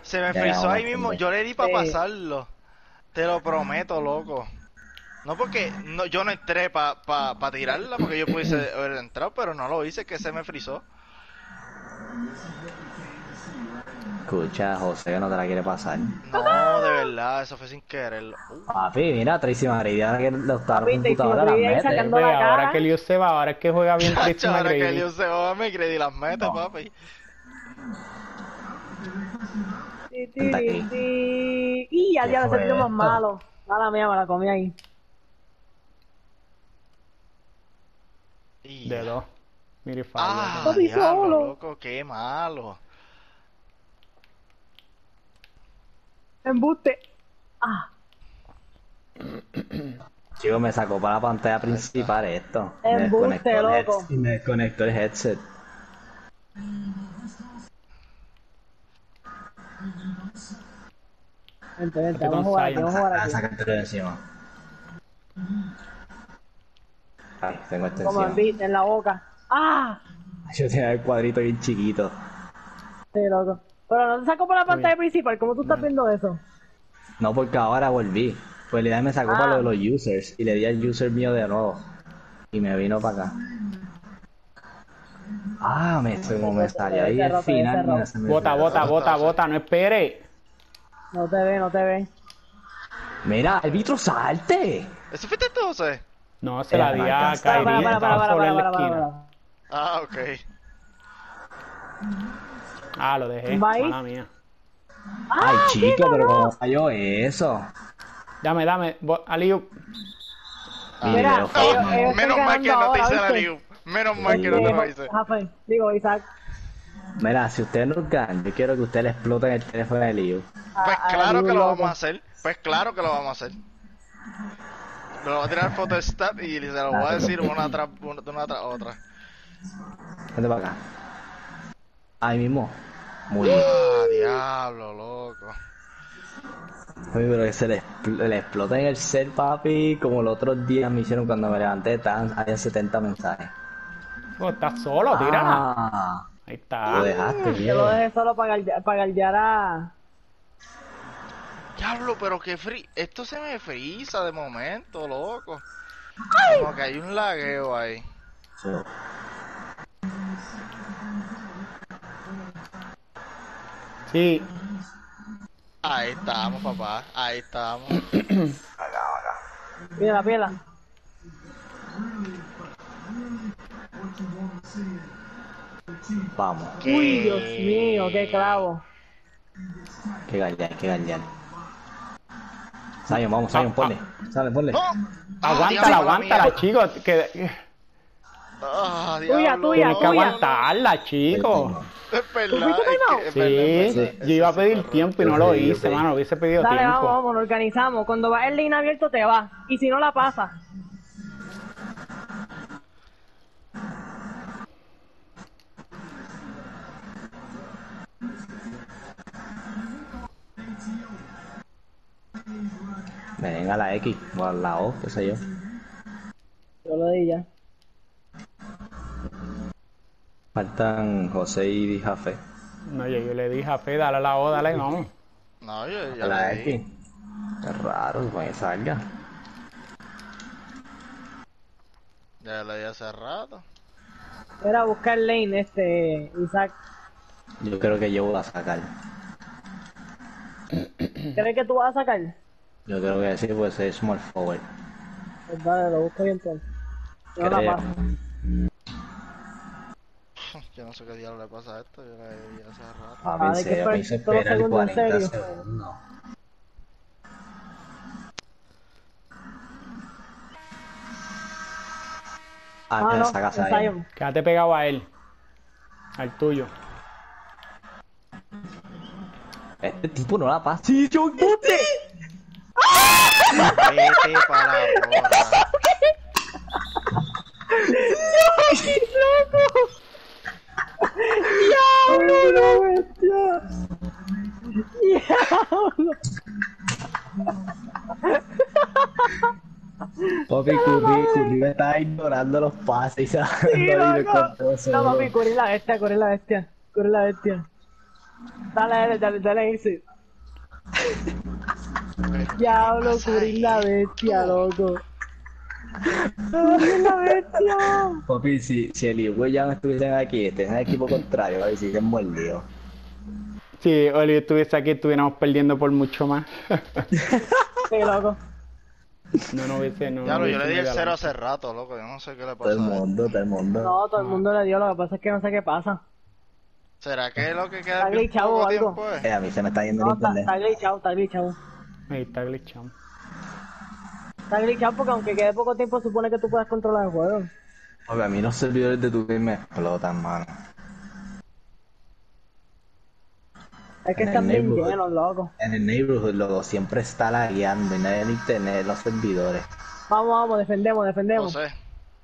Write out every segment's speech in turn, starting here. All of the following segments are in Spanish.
Se me Ya frizó llegamos ahí al mismo. fondo. Yo le di para Sí. pasarlo. Te lo prometo, loco. No porque no, yo no entré para tirarla, porque yo pudiese haber entrado, pero no lo hice, que se me frizó. Escucha, José, que no te la quiere pasar. No, de verdad, eso fue sin querer. Papi, mira, Tracy McGrady, ahora que lo está en Papi, Tracy computadora, las McGrady ahí mete. sacando la Ahora cara. que Liu se va, ahora es que juega bien Tracy Chacho, ahora que McGrady. Dios se va, me creí las mete, No. papi. Vente aquí. Y ya, ¿Qué ya, ese fue tiro más esto? malo. Mala mía, me la comí ahí. Y De ya. dos. Mire, falla. Ah, Papi, diablo, solo. loco, qué malo. Embuste. Ah, Chico, me sacó para la pantalla principal esto. Me embuste, desconectó el loco. headset. Y me desconectó el headset. Vente, vente, Estoy vamos a con jugar aquí, Zion. vamos a jugar Ah, aquí. sácatelo de encima. Ay, tengo este Como encima. en la boca. ¡Ah! Yo tenía el cuadrito bien chiquito. Sí, loco. Pero no te saco por la Está pantalla bien. principal. ¿Cómo tú estás viendo eso? No, porque ahora volví. Pues le me sacó para Ah. lo de los users. Y le di al user mío de nuevo. Y me vino para acá. Ah, como me salió ahí al final. Mira, se me Bota, olvidó. bota, bota, bota, no espere. No te ve, no te ve. Mira, árbitro, salte. ¿Eso fuiste tú, José? No, se la di a Marcaste. Kyrie, estaba solo en la esquina. para. Ah, ok. Ah, lo dejé, ¿Va ahí? mala mía. Ay, ¡Ah, chico, pero no! ¿cómo falló eso? Dame, Aliu. Mira, Video ellos falló. están Menos mal que ganando no te ahora, hice la ¿viste? liu. Menos mal que no te lo hice. Rafael, digo, Isaac. Mira, si ustedes no ganan, yo quiero que ustedes le exploten el teléfono de Liu. Pues a claro Liu, que lo loco. vamos a hacer. Pues claro que lo vamos a hacer. Me lo voy a tirar foto de stat y se lo voy a decir una tras otra. Vente para acá. Ahí mismo. Muy bien. Ah, diablo, loco. Oye, pero que le explota en el cel, papi, como los otros días me hicieron cuando me levanté, había 70 mensajes. Oh, estás solo, tírala. Ah, Ahí lo está. dejaste, Yo lo bien. dejé solo para galdear a... Diablo, pero qué free. Esto se me frisa de momento, loco. Como que hay un lagueo ahí. Sí. Ahí estamos, papá. Ahí estamos. Pídela, pídela. Vamos, Uy, Dios mío, qué clavo. que gallear, que gallear. Zion, vamos, Zion, ponle. Sale, ponle. ¡No! Aguántala, aguántala, chicos. Ah, Tuya, diablo, tuya, Tienes que tuya. aguantarla, chicos. Es verdad, fuiste timeout? es Sí, verdad, yo iba a pedir correcto. tiempo y no lo Sí, hice, sí. mano. Hubiese pedido Dale, tiempo. vamos, nos organizamos. Cuando va el lane abierto te va. Y si no la pasa. Ven a la X, o a la O, qué sé yo. Yo lo di ya. Faltan José y Jafé. No, yo le dije a Fe, dale a la O, dale, vamos. No, yo A ya la le di. X. Es raro, para que salga. Ya le di hace rato. Era buscar lane, Isaac. Yo creo que yo voy a sacar. ¿Crees que tú vas a sacar? Yo creo que sí, pues es small forward. Pues dale, lo busco yo entonces. Yo no la Creo. paso. Yo no sé qué diablo le pasa a esto. Yo le di hace rato. A ver, Vale, que me hizo todos los esperar segundos, en 40 serio. segundos. Ah, Ah, me no, saca Zion. Zion. Quédate pegado a él. Al tuyo. Este tipo no la pasa. ¡Sí, yo bote! Vete para la porra. ¡Diablo, no, bestia! ¡Diablo! Papi, Curry me estaba ignorando los pases y se Sí, y lo loco. encontró No, solo. papi, corre la bestia, corre la bestia. Corre la bestia. Dale, ese. Diablo, Curín la bestia, loco. Curín la bestia. Papi, si el Igüey ya no estuviesen aquí, este es el equipo contrario, a ver si se mordió. Si Oli estuviese aquí, estuviéramos perdiendo por mucho más. Sí, loco. No hubiese, no. Diablo, yo le di el hubiese 0 ido hace rato, loco. Yo no sé qué le Todo el pasa a él. mundo, todo el mundo. No, todo el mundo le dio, lo que pasa es que no sé qué pasa. ¿Será que lo que queda Está es bien glitchado poco o algo. tiempo es? A mí se me está yendo el No, internet. está glitchado. Ahí está glitchado. Está glitchado porque aunque quede poco tiempo, supone que tú puedes controlar el juego. Porque a mí los servidores de tu game me explotan, mano. Es que En el están bien neighborhood. llenos, loco. En el neighborhood, loco, siempre está lagueando y no hay en internet los servidores. Vamos, defendemos. No sé.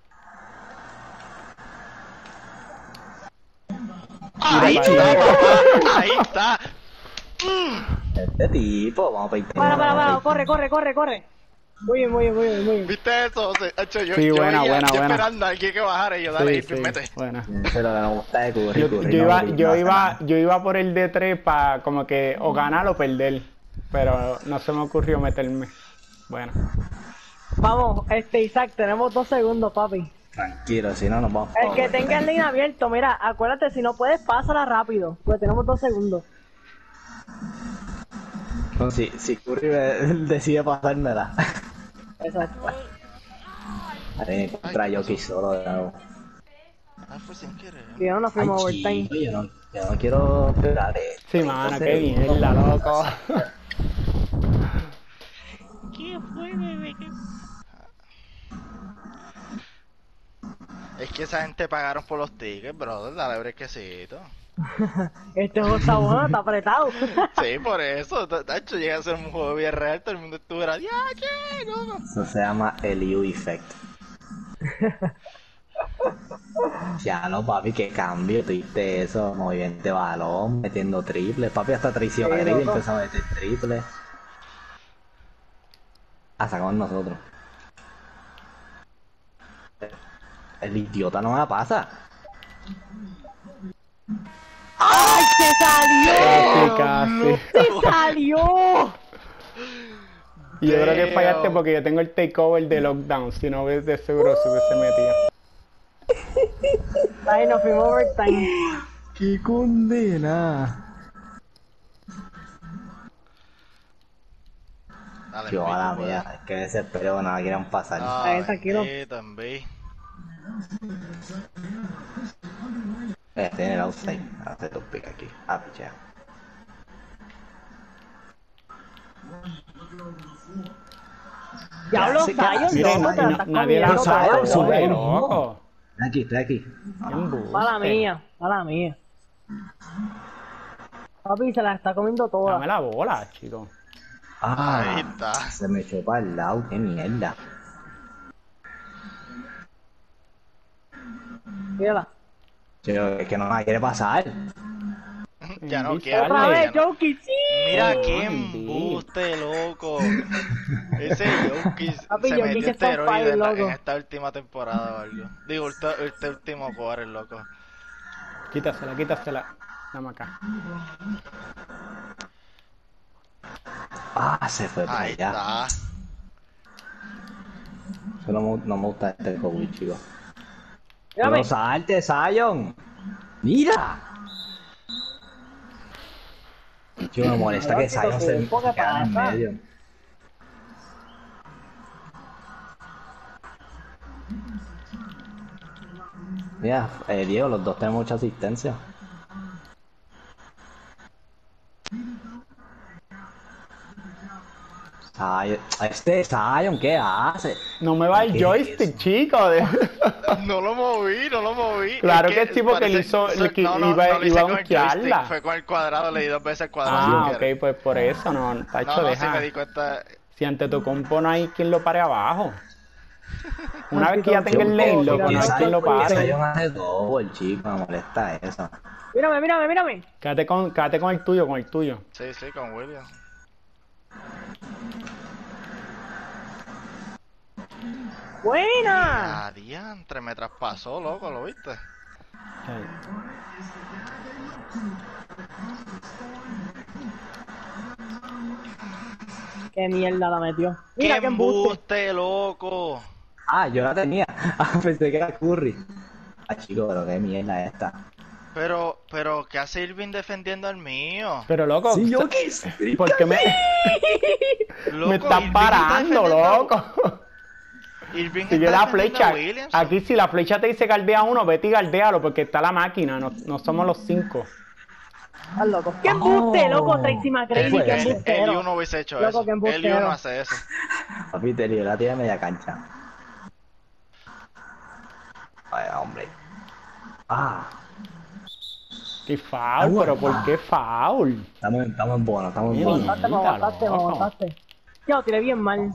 Ahí para está, allá. papá. Ahí está. Este tipo, vamos a Para, corre. Muy bien. ¿Viste eso? O sea, hecho, yo, Sí, yo buena, veía- buena, yo buena. esperando a alguien que bajara y yo, dale, Sí, mete. bueno. Eso es lo que me gusta de Curry. Yo, Curry yo no iba, brinca, yo no hace iba, nada. yo iba por el D3 para como que o ganar o perder. Pero no se me ocurrió meterme. Bueno. Vamos, Isaac, tenemos 2 segundos, papi. Tranquilo, si no nos vamos. El que tenga el lane abierto, mira, acuérdate, si no puedes, pásala rápido. Pues tenemos 2 segundos. No, si Curry decide pasármela. Exacto. A ver, contra Yoki solo de nuevo. Ah, fue sin querer. Que no nos Ay, fuimos overtime. chico, yo no quiero esperar Sí, mano, qué mierda, loco. Es que esa gente pagaron por los tickets, brother. Dale brequecito. Este juego está bueno, está apretado. Sí, por eso. De hecho, llega a ser un juego bien real. Todo el mundo estuviera. ¡Ya, qué! No. Eso se llama el U Effect. Ya no, papi, qué cambio, tuviste eso, movimiento de balón, metiendo triples, papi, hasta traición Sí, agresiva loco. empezó a meter triples. Ah, sacamos nosotros. El idiota no me la pasa. ¡Ay, se salió! Casi. ¡Se salió! Y yo creo que Damn. fallaste porque yo tengo el takeover de lockdown. Si no, de seguro se hubiese metido. Ahí nos fuimos overtime. ¡Qué condena! Dale, Yo, a la Pito, mía, es que desespero, nada quieren pasar. Ahí, tranquilo. También. Tiene el outside, hace tu pick aquí, pichea. Diablo, Sí, Zion, Miren, loco, te la no- estás nadie la comiendo sabe, todo, sube, loco. loco. Estoy aquí. Qué embuste. Mala mía. Papi, se la está comiendo toda. Dame la bola, chico. Ahí está. Se me echó para el lado, qué mierda. Mírala. Chico, es que no la quiere pasar. Ya no Dale. quiero. Otra ya vez, no. Joki, sí. Mira Oh, qué Andy. embuste, loco. Ese Jokic Papi, se Jokic metió está on esteroide fire, en loco. esta última temporada o algo. Digo, este último quarter, loco. Quítasela. Dame acá. Se fue para Ahí allá. está. Eso no me gusta este Kobe, chico. Mírame. ¡No salte, Zion! ¡Mira! Chico, me molesta que Chico, Zion se ¿qué quede en pasa? medio. Mira, Diego, los dos tenemos mucha asistencia. Zion, ¿qué hace? No me va el ¿Qué joystick, es eso? chico. No lo moví. Claro Es que sí, porque le parece- hizo- le qui- no, iba- no lo hice iba a con el buquearla. joystick, fue con el cuadrado, le di 2 veces el cuadrado. Ah, sin ok, querer. pues por eso no, No, Tacho, no, sí deja. me di cuenta. Si ante tu compo no hay quien lo pare abajo. Una vez que ya Maldito tenga el lane, chico, loco, no hay mira, quien lo pare. Zion hace double, chico, me molesta eso. Mírame. Quédate con el tuyo. Sí, con William. Buena. Adiantre, me traspasó, loco, ¿lo viste? Sí. Qué mierda la metió. Mira ¡Qué qué embuste. embuste, loco! Ah, yo la tenía. Ah, pensé que era Curry. Ah, chico, pero qué mierda esta. Pero, ¿qué hace Irving defendiendo al mío? Pero loco, Sí, yo sa- quise. ¿por qué me Loco, estás Irving parando, defendiendo a- loco? Irving Sigue está la defendiendo flecha. a Williamson. Aquí si la flecha te dice galdea uno, vete y galdéalo porque está la máquina, no somos los 5. Estás loco. ¡Qué embuste, Oh. loco! Tracy McGrady, qué Él- embustero. Eliu no hubiese hecho Loco, eso. qué embustero. Eliu no hace eso. Papi, te lió la tía media cancha. Vaya, hombre. Ah, ¡Qué foul! ¿Pero por qué foul? estamos en bono, estamos en Mira. bono. Montaste, me Mira, montaste, me loco. montaste. Yo lo tiré bien mal.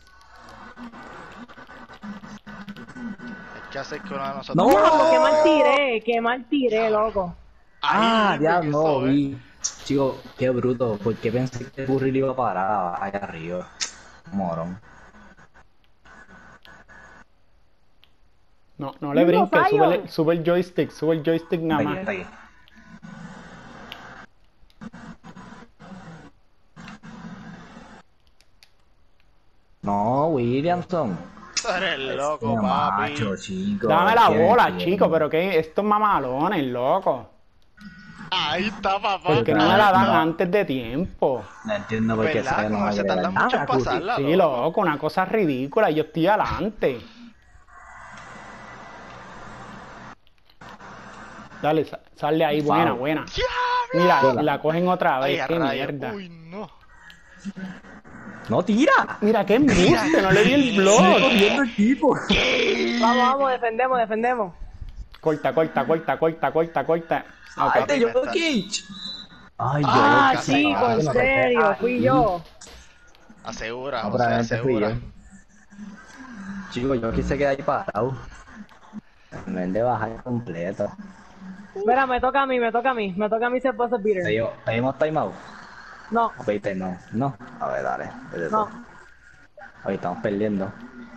¿Qué hace que uno de nosotros? ¡No! Loco, qué mal tiré, loco. Ah, Ahí, ya Irving, no eso, vi. Chico, qué bruto. ¿Por qué pensé que Curry le iba a parar allá arriba? Morón. No le No, brinques, fallo. sube el joystick nada Aquí, más. está aquí. No, Williamson. Tú eres loco, Qué papi. macho, chico. Dame la Qué bola, bien. chico, pero que estos mamalones, loco. Ahí está, papá. ¿Por qué no me la dan No. antes de tiempo? No entiendo por qué ¿Verdad? se Como se tarda mucho en pasarla, Sí, loco. loco, una cosa ridícula, yo estoy adelante. Dale, sal de ahí, buena, Foul. buena. ¡Diablo! Mira, Bola. la cogen otra Ay, vez, a qué rayos. mierda. Uy, no. ¡No tira! Mira, qué embuste, no le di el blog. Cogiendo equipo. Vamos, defendemos. Corta. Ok. ¡Ay, yo Jokic! ¡Ay, yo Ah, casi chico, no, en no, serio, fui yo. Asegura, No, José, probablemente fui asegura. yo. Chico, yo quise quedar ahí parado. En vez de bajar completo. Mira, me toca a mí ser buzzer beater. ¿Pedimos timeout? No, Vete, no. No. A ver, dale. Vete tú. no. Ahí estamos perdiendo.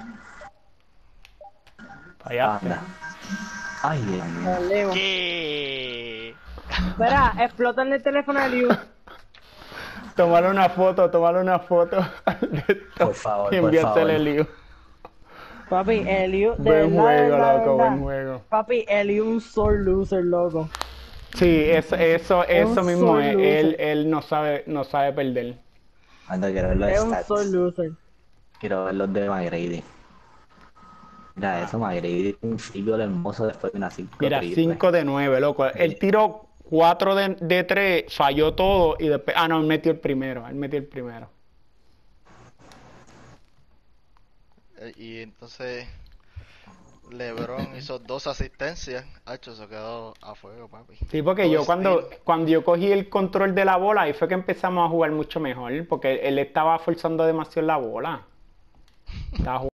Fallaste. Anda. Ay, Dios mío. Perdimos. ¿Qué? Mira, explotan el teléfono de Liu. Tómale una foto de esto Por favor, y por enviársele favor. el lío. Papi, Eliu, de Buen verdad, juego, de verdad, loco, de buen verdad. juego. Papi, Eliu un sore loser, loco. Sí, eso un mismo sore es. loser. Él no sabe perder. Anda, quiero ver los Es un stats. sore loser. Quiero ver los de McGrady. Mira Ah. eso, McGrady. Un figure hermoso después de una 5 Mira, 5 de 9, loco. Él tiró 4 de 3, falló todo y después. Ah, no, él metió el primero. Y entonces LeBron hizo 2 asistencias. Hacho, se quedó a fuego, papi. Sí, porque Todo yo cuando steal. yo cogí el control de la bola, ahí fue que empezamos a jugar mucho mejor, porque él estaba forzando demasiado la bola. Estaba